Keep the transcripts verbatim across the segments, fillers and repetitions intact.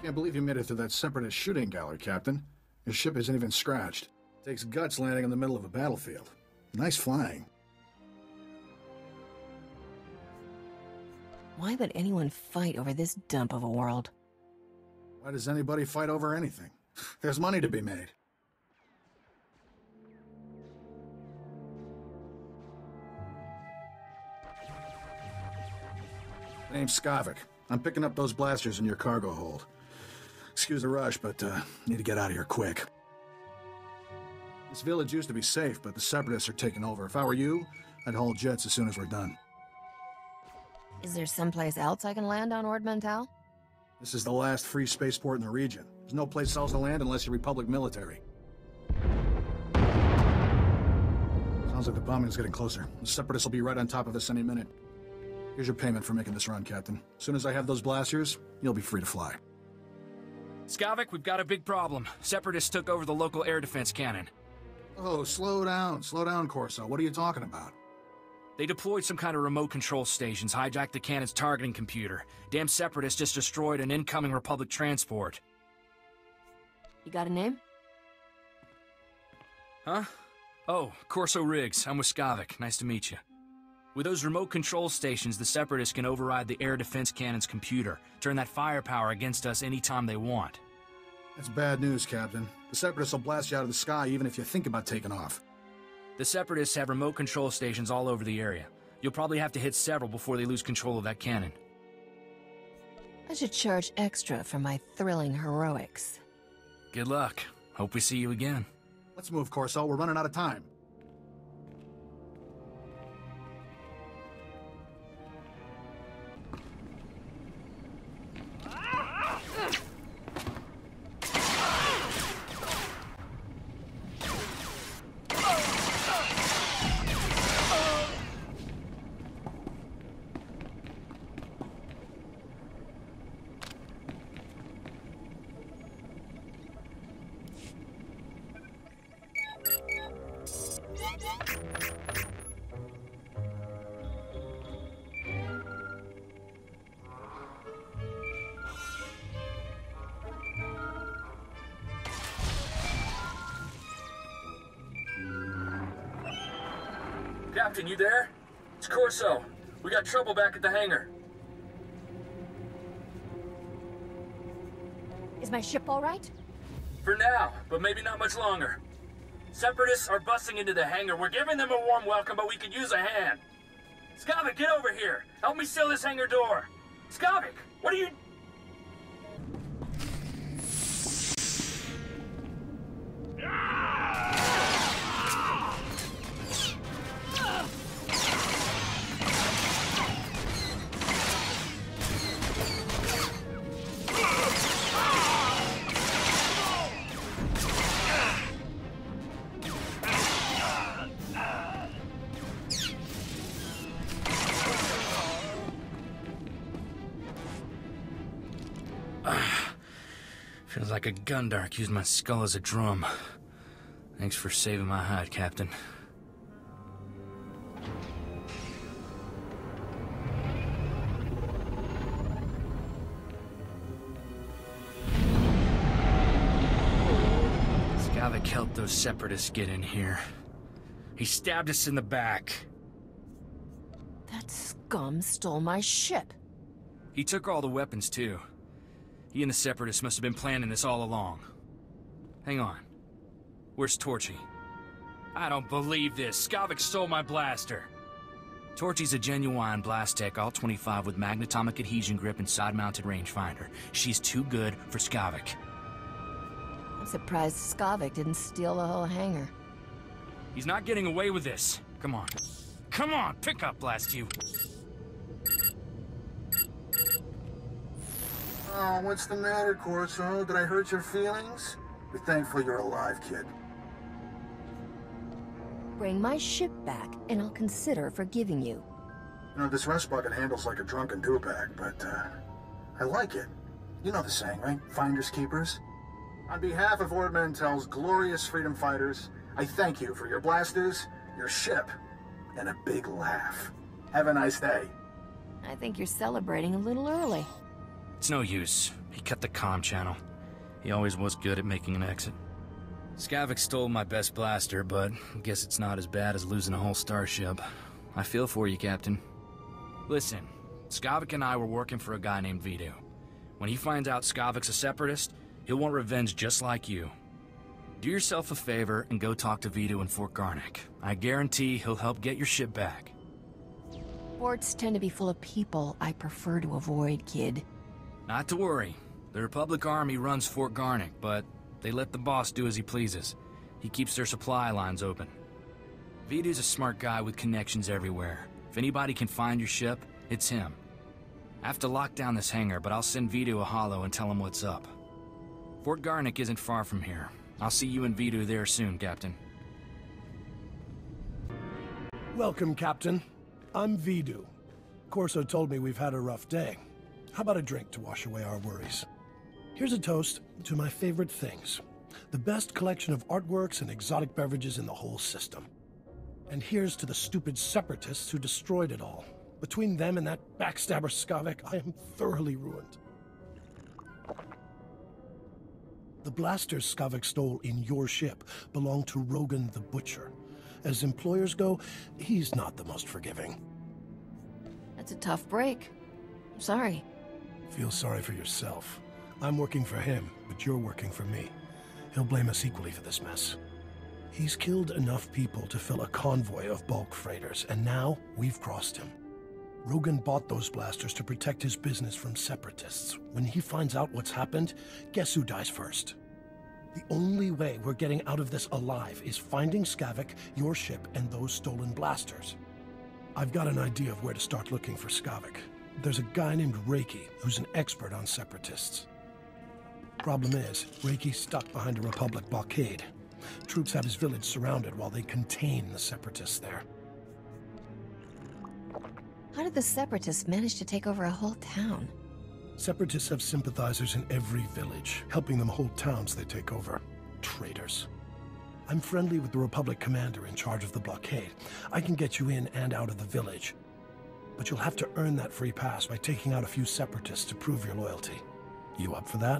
Can't believe you made it through that Separatist shooting gallery, Captain. Your ship isn't even scratched. Takes guts landing in the middle of a battlefield. Nice flying. Why would anyone fight over this dump of a world? Why does anybody fight over anything? There's money to be made. Name's Skavik. I'm picking up those blasters in your cargo hold. Excuse the rush, but uh, need to get out of here quick. This village used to be safe, but the Separatists are taking over. If I were you, I'd haul jets as soon as we're done. Is there someplace else I can land on Ord Mantell? This is the last free spaceport in the region. There's no place else to land unless you're Republic military. Sounds like the bombing's getting closer. The Separatists will be right on top of us any minute. Here's your payment for making this run, Captain. As soon as I have those blasters, you'll be free to fly. Skavik, we've got a big problem. Separatists took over the local air defense cannon. Oh, slow down. Slow down, Corso. What are you talking about? They deployed some kind of remote control stations, hijacked the cannon's targeting computer. Damn Separatists just destroyed an incoming Republic transport. You got a name? Huh? Oh, Corso Riggs. I'm with Skavik. Nice to meet you. With those remote control stations, the Separatists can override the air defense cannon's computer, turn that firepower against us anytime they want. That's bad news, Captain. The Separatists will blast you out of the sky even if you think about taking off. The Separatists have remote control stations all over the area. You'll probably have to hit several before they lose control of that cannon. I should charge extra for my thrilling heroics. Good luck. Hope we see you again. Let's move, Corso. We're running out of time. Captain, you there? It's Corso. We got trouble back at the hangar. Is my ship all right? For now, but maybe not much longer. Separatists are busting into the hangar. We're giving them a warm welcome, but we could use a hand. Skavik, get over here. Help me seal this hangar door. Skavik, what are you... Feels like a Gundark used my skull as a drum. Thanks for saving my hide, Captain. Skavik helped those Separatists get in here. He stabbed us in the back. That scum stole my ship. He took all the weapons, too. He and the Separatists must have been planning this all along. Hang on. Where's Torchy? I don't believe this. Skavik stole my blaster. Torchy's a genuine blast tech, all twenty-five with magnetomic adhesion grip and side-mounted rangefinder. She's too good for Skavik. I'm surprised Skavik didn't steal the whole hangar. He's not getting away with this. Come on. Come on, pick up, blast you. Oh, what's the matter, Corso? Did I hurt your feelings? Be thankful you're alive, kid. Bring my ship back, and I'll consider forgiving you. You know, this rest bucket handles like a drunken do-bag, but, uh, I like it. You know the saying, right? Finders keepers. On behalf of Ord Mantell's glorious freedom fighters, I thank you for your blasters, your ship, and a big laugh. Have a nice day. I think you're celebrating a little early. It's no use. He cut the comm channel. He always was good at making an exit. Skavak stole my best blaster, but I guess it's not as bad as losing a whole starship. I feel for you, Captain. Listen, Skavak and I were working for a guy named Vidu. When he finds out Skavak's a separatist, he'll want revenge just like you. Do yourself a favor and go talk to Vidu in Fort Garnick. I guarantee he'll help get your ship back. Forts tend to be full of people I prefer to avoid, kid. Not to worry. The Republic Army runs Fort Garnick, but they let the boss do as he pleases. He keeps their supply lines open. Vidu's a smart guy with connections everywhere. If anybody can find your ship, it's him. I have to lock down this hangar, but I'll send Vidu a holo and tell him what's up. Fort Garnick isn't far from here. I'll see you and Vidu there soon, Captain. Welcome, Captain. I'm Vidu. Corso told me we've had a rough day. How about a drink to wash away our worries? Here's a toast to my favorite things. The best collection of artworks and exotic beverages in the whole system. And here's to the stupid separatists who destroyed it all. Between them and that backstabber Skavak, I am thoroughly ruined. The blasters Skavak stole in your ship belong to Rogan the Butcher. As employers go, he's not the most forgiving. That's a tough break. I'm sorry. Feel sorry for yourself. I'm working for him, but you're working for me. He'll blame us equally for this mess. He's killed enough people to fill a convoy of bulk freighters, and now we've crossed him. Rogan bought those blasters to protect his business from separatists. When he finds out what's happened, guess who dies first? The only way we're getting out of this alive is finding Skavak, your ship, and those stolen blasters. I've got an idea of where to start looking for Skavak. There's a guy named Reiki who's an expert on separatists. Problem is, Reiki's stuck behind a Republic blockade. Troops have his village surrounded while they contain the separatists there. How did the Separatists manage to take over a whole town? Separatists have sympathizers in every village, helping them hold towns they take over. Traitors. I'm friendly with the Republic commander in charge of the blockade. I can get you in and out of the village. But you'll have to earn that free pass by taking out a few Separatists to prove your loyalty. You up for that?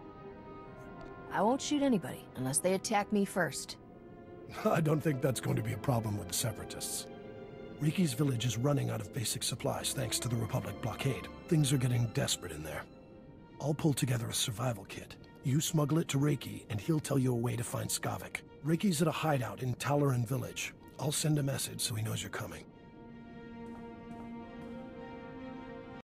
I won't shoot anybody unless they attack me first. I don't think that's going to be a problem with the Separatists. Reiki's village is running out of basic supplies thanks to the Republic blockade. Things are getting desperate in there. I'll pull together a survival kit. You smuggle it to Reiki, and he'll tell you a way to find Skavak. Reiki's at a hideout in Talaran village. I'll send a message so he knows you're coming.